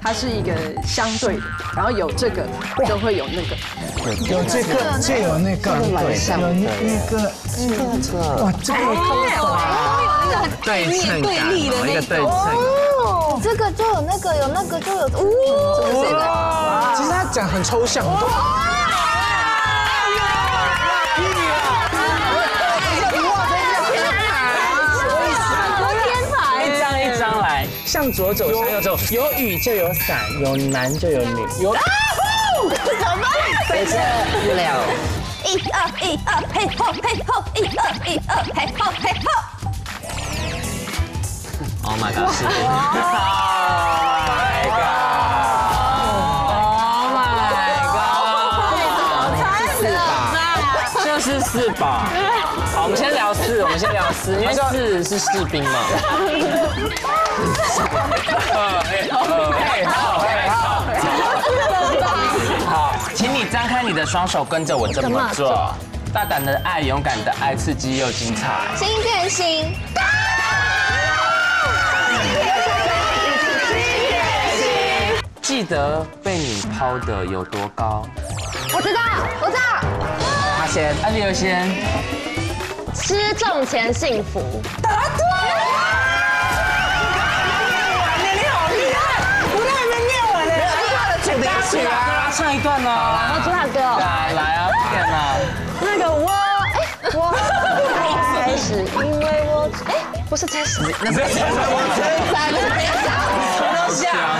它是一个相对的，然后有这个就会有那个， 有这个就有那个，对，有那个，哇，这个对称感，一个对称。 这个就有那个，有那个就有。 哇，其实他讲很抽象。 向左走，向右走，有雨就有伞，有男就有女，有。 对这6。 1、2、1、2，嘿吼嘿吼，1、2、1、2，嘿吼嘿吼。 Oh my god！ 是。Oh my god！ 就是4吧。好，我们先聊4，因为4是士兵嘛。好，请你张开你的双手，跟着我这么做。大胆的爱，勇敢的爱，刺激又精彩。 新变形。 记得被你抛的有多高？ 我知道。 他先，安利先。 吃重前幸福。 答对！你好厉害！我都还没念完呢。请大家起来， 唱一段呢。 我主打歌。 来啊，点啊。 那个我开始，因为我不是开始， 那是什么？